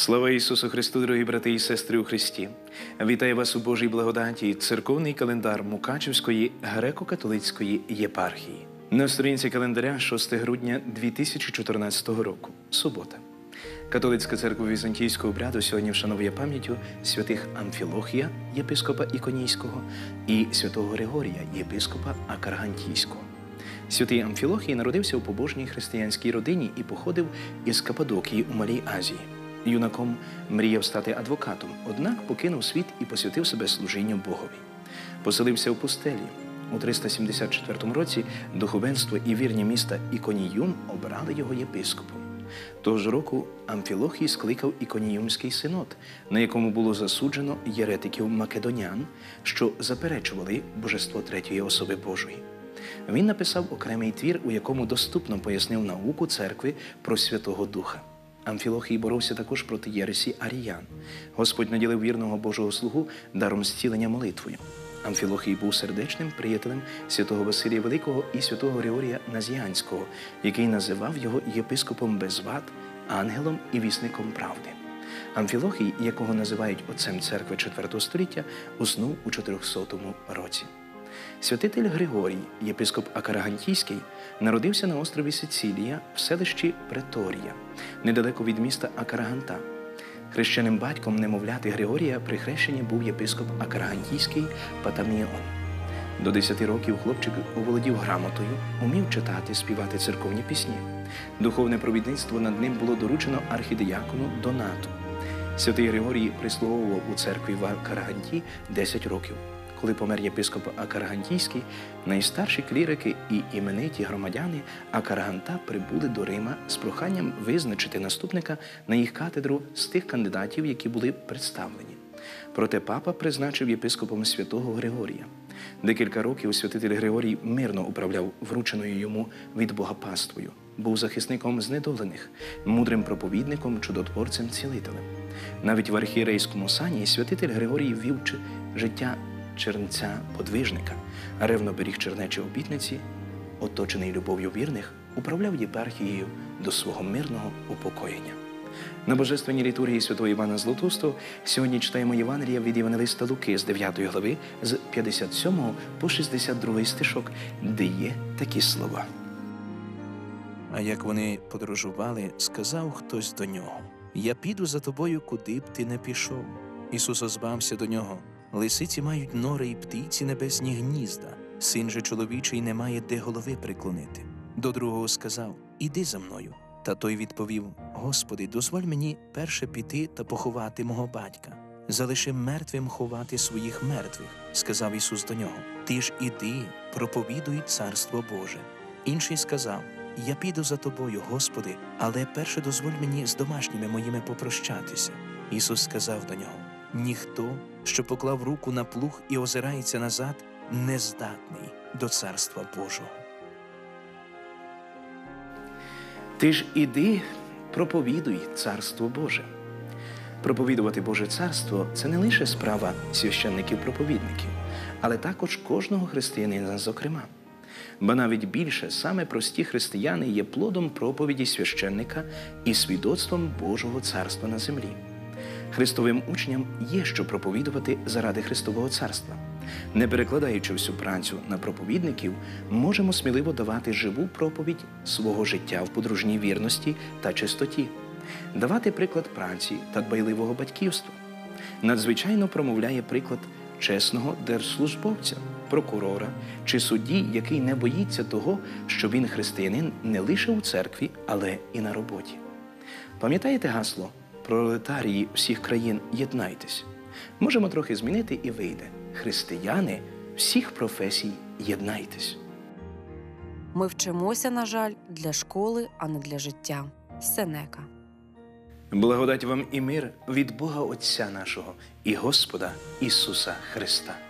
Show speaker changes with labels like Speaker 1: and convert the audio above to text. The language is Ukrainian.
Speaker 1: Слава Ісусу Христу, дорогі брати і сестри у Христі! Вітаю вас у Божій благодаті, церковний календар Мукачівської греко-католицької єпархії. На сторінці календаря 6 грудня 2014 року, субота. Католицька церква візантійського обряду сьогодні вшановує пам'яттю святих Амфілохія, єпископа Іконійського, і святого Григорія, єпископа Акаргантійського. Святий Амфілохій народився у побожній християнській родині і походив із Каппадокії у Малій Азії. Юнаком мріяв стати адвокатом, однак покинув світ і посвятив себе служінню Богові. Поселився у пустелі. У 374 році духовенство і вірні міста Іконіюм обрали його єпископом. Того ж року Амфілохій скликав Іконіюмський синод, на якому було засуджено єретиків македонян, що заперечували божество третьої особи Божої. Він написав окремий твір, у якому доступно пояснив науку церкви про Святого Духа. Амфілохій боровся також проти єресі аріян. Господь наділив вірного Божого слугу даром зцілення молитвою. Амфілохій був сердечним приятелем святого Василія Великого і святого Григорія Назіанського, який називав його єпископом без вад, ангелом і вісником правди. Амфілохій, якого називають отцем церкви IV століття, уснув у 400 році. Святитель Григорій, єпископ Акаргантійський, народився на острові Сицилія в селищі Преторія, недалеко від міста Акарганта. Хрещеним батьком немовляти Григорія при хрещенні був єпископ Акаргантійський Патаміон. До 10 років хлопчик оволодів грамотою, умів читати, співати церковні пісні. Духовне провідництво над ним було доручено архідіякону Донату. Святий Григорій прислуговував у церкві в Акарганті 10 років. Коли помер єпископ Акаргантійський, найстарші клірики і імениті громадяни Акарганта прибули до Рима з проханням визначити наступника на їх кафедру з тих кандидатів, які були представлені. Проте папа призначив єпископом святого Григорія. Декілька років святитель Григорій мирно управляв врученою йому від Бога паствою, був захисником знедолених, мудрим проповідником, чудотворцем, цілителем. Навіть в архієрейському сані святитель Григорій вів життя чернця-подвижника, ревно беріг чернечі обітниці, оточений любов'ю вірних, управляв єпархією до свого мирного упокоєння. На Божественній літургії святого Івана Златоустого сьогодні читаємо Євангелія від Євангелиста Луки з 9 глави, з 57 по 62 стишок, де є такі слова.
Speaker 2: А як вони подорожували, сказав хтось до нього: «Я піду за тобою, куди б ти не пішов». Ісус озвався до нього: «Лисиці мають нори і птиці небесні гнізда, син же чоловічий не має де голови приклонити». До другого сказав: «Іди за мною». Та той відповів: «Господи, дозволь мені перше піти та поховати мого батька. Залиши мертвим ховати своїх мертвих», – сказав Ісус до нього. «Ти ж іди, проповідуй Царство Боже». Інший сказав: «Я піду за тобою, Господи, але перше дозволь мені з домашніми моїми попрощатися». Ісус сказав до нього: «Ніхто, що поклав руку на плуг і озирається назад, не здатний до Царства Божого».
Speaker 1: Ти ж іди, проповідуй Царство Боже. Проповідувати Боже Царство – це не лише справа священників-проповідників, але також кожного християнина зокрема. Ба навіть більше, саме прості християни є плодом проповіді священника і свідоцтвом Божого Царства на землі. Христовим учням є що проповідувати заради Христового Царства. Не перекладаючи всю працю на проповідників, можемо сміливо давати живу проповідь свого життя в подружній вірності та чистоті, давати приклад праці та дбайливого батьківства. Надзвичайно промовляє приклад чесного держслужбовця, прокурора чи судді, який не боїться того, що він християнин не лише у церкві, але і на роботі. Пам'ятаєте гасло «Пролетарії всіх країн, єднайтесь»? Можемо трохи змінити і вийде: «Християни всіх професій, єднайтесь».
Speaker 3: Ми вчимося, на жаль, для школи, а не для життя. Сенека.
Speaker 1: Благодать вам і мир від Бога Отця нашого і Господа Ісуса Христа.